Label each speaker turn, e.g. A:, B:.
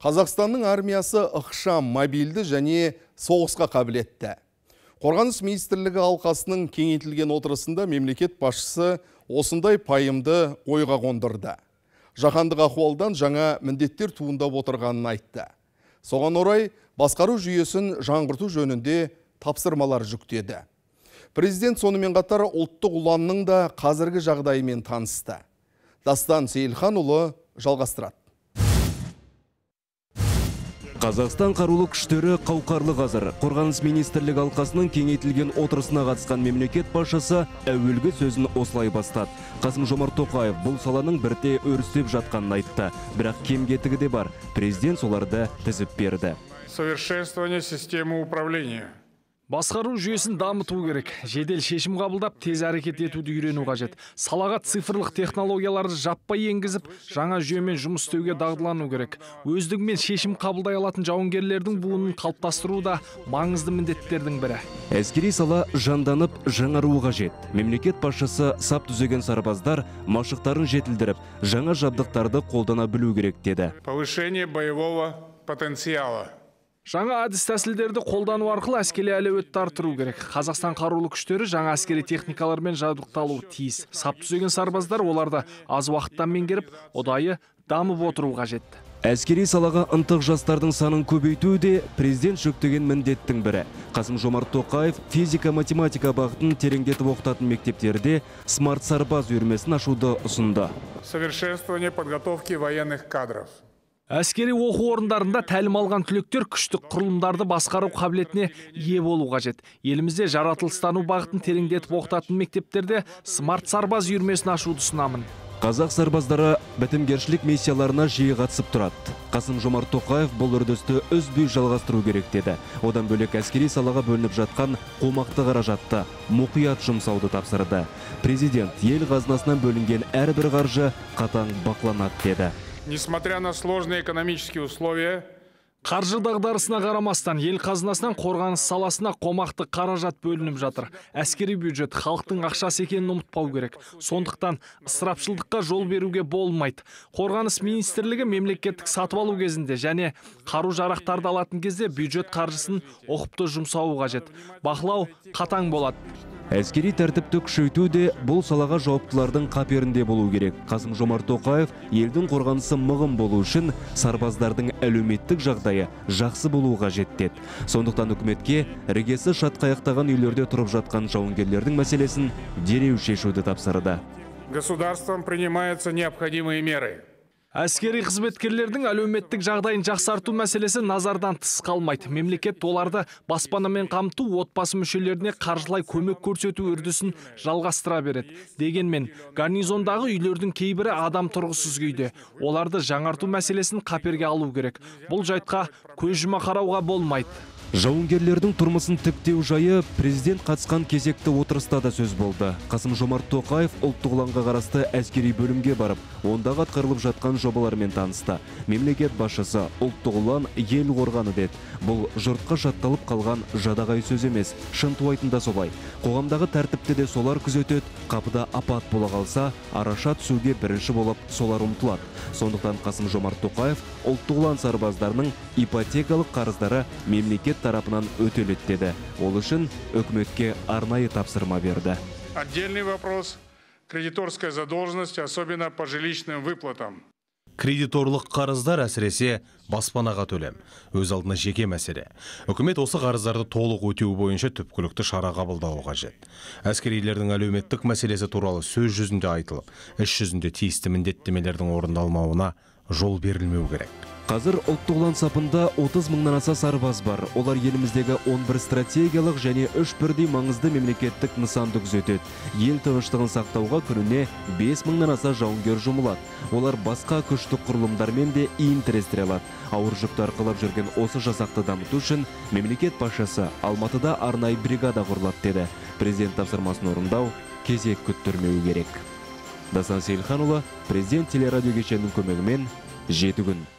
A: Қазақстанның армиясы ықшам, мобильді және соғысқа қабілетті. Қорғаныс министрлігі алқасының кеңейтілген отырысында мемлекет басшысы осындай пайымды ойға қондырды. Жаһандық ахуалдан жаңа міндеттер туындап отырғанын айтты. Соған орай басқару жүйесін жаңғырту жөнінде тапсырмалар жүктеді. Президент сонымен қатар ұлттық ұланның да қазіргі жағдайымен танысты. Дастан Сейілханұлы жалғастырады.
B: Қазақстан қарулы күштері қауқарлы қазір. Қорғаныс министрлігі алқасының кеңейтілген отырысына қатысқан мемлекет басшысы әуелгі сөзін осылай бастады. Қасым-Жомарт Тоқаев бұл саланың бірте өрістеп жатқанын айтты. Бірақ кем-кетігі де бар. Президент соларды тізіп берді.
C: Совершенствование системы управления.
D: Басқару жүйесін дамыту керек. Жедел шешім қабылдап, тез әрекет етуді үйрену қажет. Салаға цифрлық технологияларды жаппай енгізіп, жаңа жүйемен жұмыс істеуге дағдылану керек. Өздігімен шешім қабылдай алатын жауынгерлердің буынын қалыптастыру да маңызды міндеттердің бірі.
B: Әскери сала жанданып, жаңаруы қажет. Мемлекет басшысы сап түзеген сарбаздар машықтарын жетілдіріп, жаңа жабдықтарды қолдана білу керек деді.
C: Повышение боевого потенциала.
D: Жаңа әдіс-тәсілдерді қолдану арқылы әскери әлеуетті арттыру керек. Қазақстан қарулы күштері жаңа әскери техникалармен жабдықталуы тиіс. Сап түзеген сарбаздар оларды аз уақыттан меңгеріп, ұдайы дамып отыру қажет.
B: Әскери салаға ынтық жастардың санын көбейту де президент жүктеген міндеттің бірі. Қасым-Жомарт Тоқаев физика-математика бағытын тереңдетіп оқытатын мектептерде смарт сарбаз үйірмесін ашуды ұсынды.
C: Совершенствование подготовки военных кадров.
D: Әскери оқу орындарында тәлім алған түлектер күштік құрылымдарды басқару қабілетіне ие болу қажет. Елімізде жаратылыстану бағытын тереңдетіп оқытатын мектептерде смарт сарбаз үйірмесін ашуды ұсынамын.
B: Қазақ сарбаздары бітімгершілік миссияларына жиі қатысып тұрады. Қасым-Жомарт Тоқаев бұл үрдісті үзбей жалғастыру керек деді. Одан бөлек әскери салаға бөлініп жатқан қомақты қаражатты мұқият жұмсауды тапсырды. Президент ел қазынасынан бөлінген әрбір қаржы қатаң бақыланады деді.
C: Несмотря на сложные экономические условия,
D: қаржы дағдарысына қарамастан ел қазынасынан қорғаныс саласына қомақты қаражат бөлініп жатыр. Әскери бюджет халықтың ақшасы екенін ұмытпау керек. Сондықтан ысырапшылдыққа жол беруге болмайды. Қорғаныс министрлігі мемлекеттік сатып алу кезінде және қару-жарақтарды алатын кезде бюджет қаржысын ұқыпты жұмсауы қажет. Бақылау қатаң болады.
B: Әскери тәртіпті күшейту де бұл салаға жауаптылардың қаперінде болу керек. Қасым-Жомарт Тоқаев елдің қорғанысы мығым болу үшін сарбаздардың әлеуметтік жағдайы жақсы болуға қажет деді. Сондықтан үкіметке іргесі шатқаяқтаған үйлерде тұрып жатқан жауынгерлердің мәселесін дереу шешуді тапсырды.
C: Государством принимаются необходимые меры.
D: Әскери қызметкерлердің әлеуметтік жағдайын жақсарту мәселесі назардан тыс қалмайды. Мемлекет оларды баспанамен қамту, отбасы мүшелеріне қаржылай көмек көрсету үрдісін жалғастыра береді. Дегенмен, гарнизондағы үйлердің кейбірі адам тұрғысыз күйде. Оларды жаңарту мәселесін қаперге алу керек. Бұл жайтқа көз жұма қарауға болмайды.
B: Жауынгерлердің тұрмысын тіктеу жайы президент қатысқан кезекті отырыста да сөз болды. Қасым-Жомарт Тоқаев ұлттық ұланға қарасты әскери бөлімге барып, ондағы атқарылып жатқан жобалармен танысты. Мемлекет басшысы ұлттық ұлан ел қорғаны деді. Бұл жұртқа жатталып қалған жадағай сөз емес, шынтуайтында солай. Қоғамдағы тәртіпті де солар күзетеді. Қапыда апат бола қалса, араша түсуге бірінші болып солар ұмтылады. Сондықтан Қасым-Жомарт Тоқаев ұлттық ұлан сарбаздарының ипотекалық қарыздары мемлекет тарапынан өтеледі деді. Ол үшін үкіметке арнайы тапсырма берді.
C: Отдельный вопрос – кредиторская задолженность, особенно по жилищным выплатам.
E: Кредиторлық қарыздар әсіресе баспанаға төлем. Өз алдына жеке мәселе. Үкімет осы қарыздарды толық өтеу бойынша түпкілікті шара қабылдауы қажет. Әскерилердің әлеуметтік мәселесі туралы сөз жүзінде айтылып, іс жүзінде тиісті міндеттемелердің орындалмауына жол берілмеу керек.
B: Қазір ұлттық ұлан сапында 30 мыңнан аса сарбаз бар. Олар еліміздегі 11 стратегиялық және 3 бірдей маңызды мемлекеттік нысанды күзетеді. Ел тыныштығын сақтауға күніне 5 мыңнан аса жауынгер жұмылады. Олар басқа күштік құрылымдармен де иін тірестіре алады. Ауыр жүкті арқалап жүрген осы жасақты дамыту үшін мемлекет басшысы Алматыда арнайы бригада құрылады деді. Президент тапсырмасын орындау кезек күттірмеу керек. Дастан Сейілханұлы, президент телерадио кешенінің көмегімен 7 күн.